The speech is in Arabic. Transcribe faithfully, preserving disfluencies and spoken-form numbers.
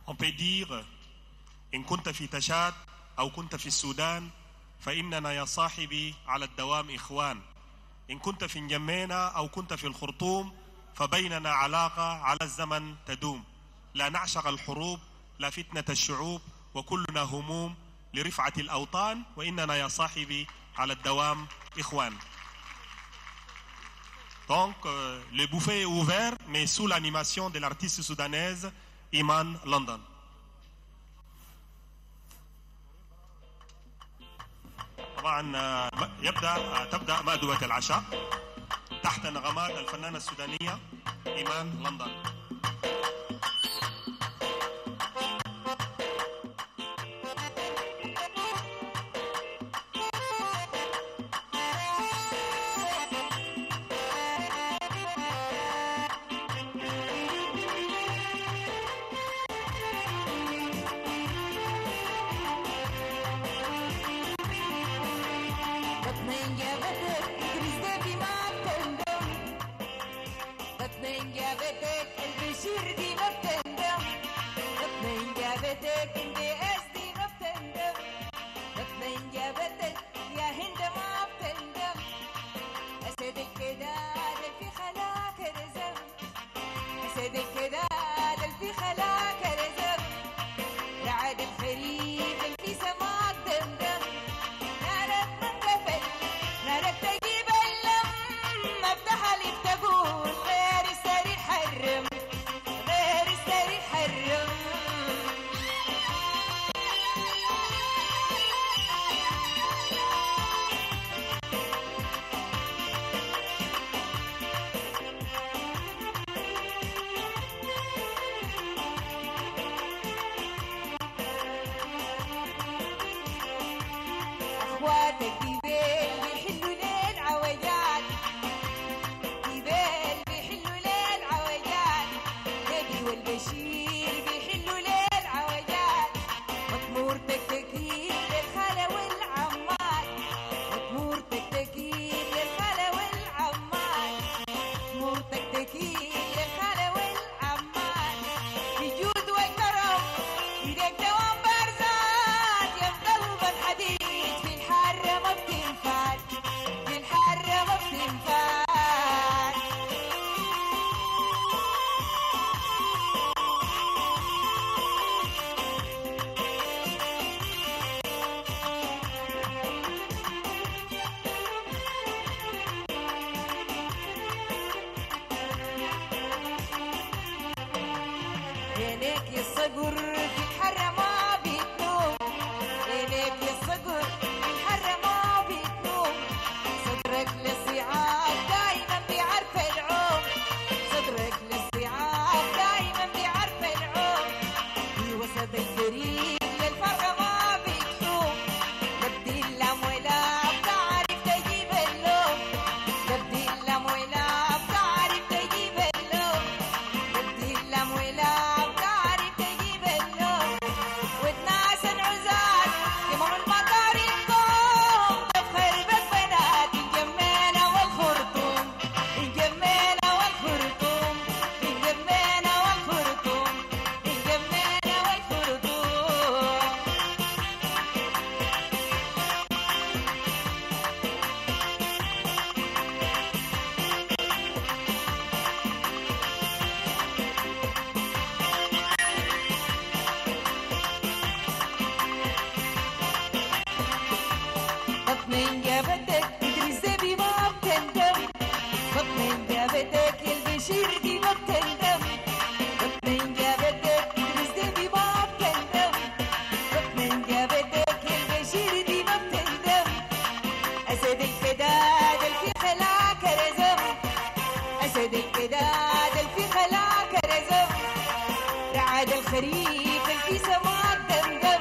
On peut dire إن كنت في تشاد أو كنت في السودان فإننا يا صاحبي على الدوام إخوان. إن كنت في نجمينا أو كنت في الخرطوم فبيننا علاقة على الزمن تدوم. لا نعشق الحروب لا فتنة الشعوب وكلنا هموم لرفعة الأوطان وإننا يا صاحبي على الدوام إخوان. Donc euh, le buffet est ouvert mais sous l'animation de l'artiste soudanaise Iman London. طبعا يبدأ تبدأ مأدبة العشاء تحت نغمات الفنانة السودانية إيمان لندن. الخريف في سماء الدمدم